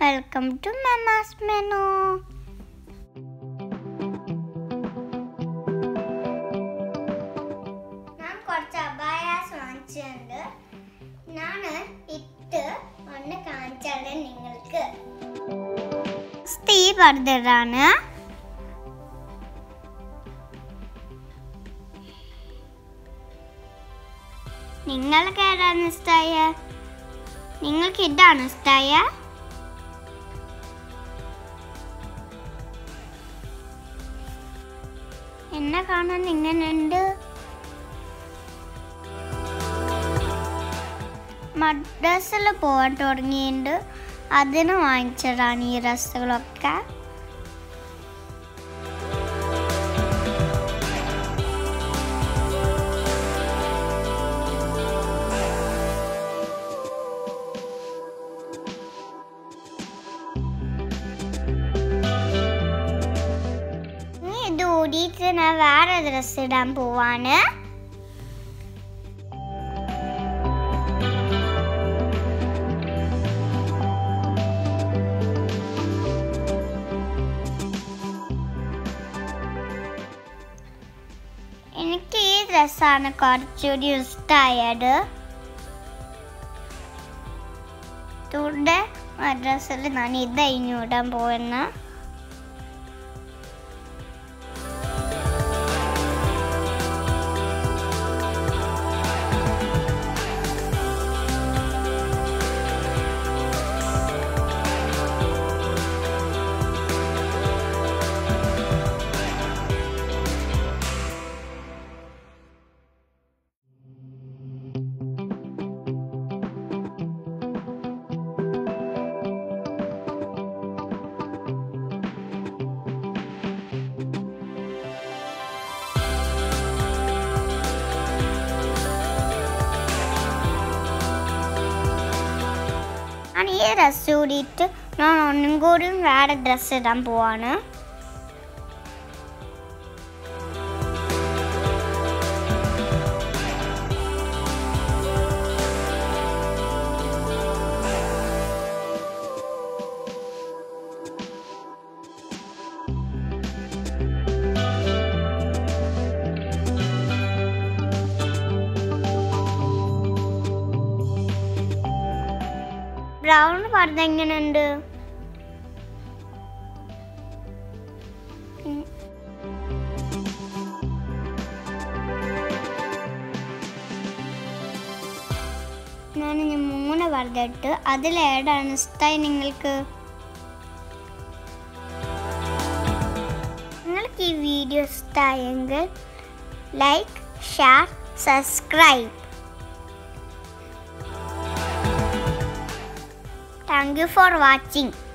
Welcome to Memas menu. ഞാൻ കുറച്ച് abayas വാങ്ങിച്ചിട്ടുണ്ട്. ഞാൻ ഇട്ട് ഒന്ന് കാണിച്ചാൽ നിങ്ങൾക്ക് ഈ പർദ്ദയാണ്. നിങ്ങൾക്ക് ഏതാണ് ഇഷ്ടായ? നിങ്ങൾക്ക് ഇതാണ് ഇഷ്ടായ? എന്നെ കാണാൻ ഇങ്ങനെയുണ്ട്. മദ്രസയിൽ പോകാൻ തുടങ്ങിയിട്ടുണ്ട്. അതിന് വാങ്ങിച്ചതാണ് ഈ ഡ്രസ്സുകളൊക്കെ. ഇത് ഊരിയിട്ട് ഞാൻ വേറെ ഡ്രസ്സ് ഇടാൻ പോവാണ്. എനിക്ക് ഈ ഡ്രസ്സാണ് കുറച്ചുകൂടി ഇഷ്ടമായത്. തുടർന്ന് മദ്രസയിൽ ഞാൻ ഇതായിരുന്നു ഇടാൻ പോകുന്നത്. ഈ ഡ്രസ്സ് കൂടിയിട്ട് ഞാൻ ഒന്നും കൂടി വേറെ ഡ്രസ്സ് ഇടാൻ പോവാണ്. ബ്രൗൺ പർദ്ദ എങ്ങനെയുണ്ട്? ഞാൻ 3 പർദ്ദ ഇട്ട്. അതിലേതാണ് ഇഷ്ടമായി നിങ്ങൾക്ക്? നിങ്ങൾക്ക് ഈ വീഡിയോ ഇഷ്ടമായെങ്കിൽ like, share, subscribe. Thank you for watching.